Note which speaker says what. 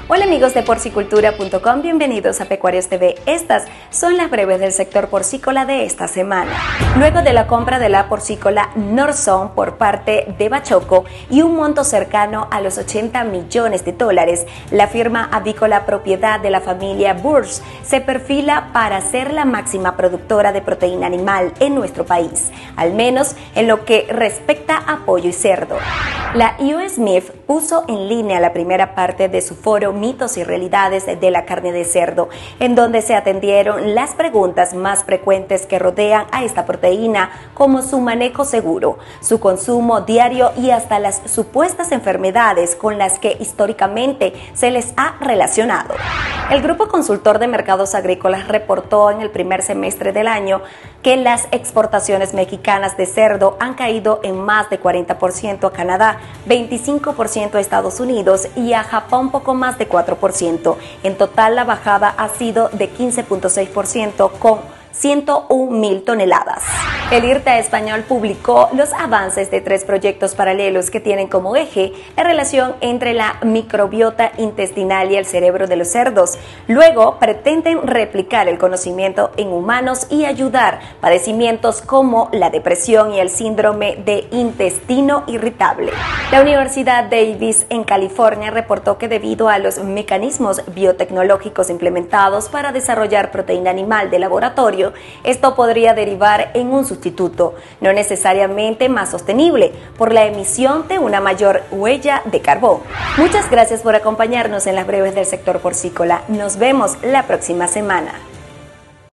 Speaker 1: Hola amigos de porcicultura.com, bienvenidos a Pecuarios TV. Estas son las breves del sector porcícola de esta semana. Luego de la compra de la porcícola Norzone por parte de Bachoco y un monto cercano a los 80 millones de dólares, la firma avícola propiedad de la familia Burrs se perfila para ser la máxima productora de proteína animal en nuestro país, al menos en lo que respecta a pollo y cerdo. La US Meat puso en línea la primera parte de su foro Mitos y Realidades de la Carne de Cerdo, en donde se atendieron las preguntas más frecuentes que rodean a esta proteína, como su manejo seguro, su consumo diario y hasta las supuestas enfermedades con las que históricamente se les ha relacionado. El Grupo Consultor de Mercados Agrícolas reportó en el primer semestre del año que las exportaciones mexicanas de cerdo han caído en más de 40% a Canadá, 25% a Estados Unidos y a Japón poco más de 4%. En total, la bajada ha sido de 15.6% con 101.000 toneladas. El IRTA español publicó los avances de 3 proyectos paralelos que tienen como eje la relación entre la microbiota intestinal y el cerebro de los cerdos. Luego pretenden replicar el conocimiento en humanos y ayudar padecimientos como la depresión y el síndrome de intestino irritable. La Universidad Davis en California reportó que debido a los mecanismos biotecnológicos implementados para desarrollar proteína animal de laboratorio, esto podría derivar en un sustituto, no necesariamente más sostenible, por la emisión de una mayor huella de carbón. Muchas gracias por acompañarnos en las breves del sector porcícola. Nos vemos la próxima semana.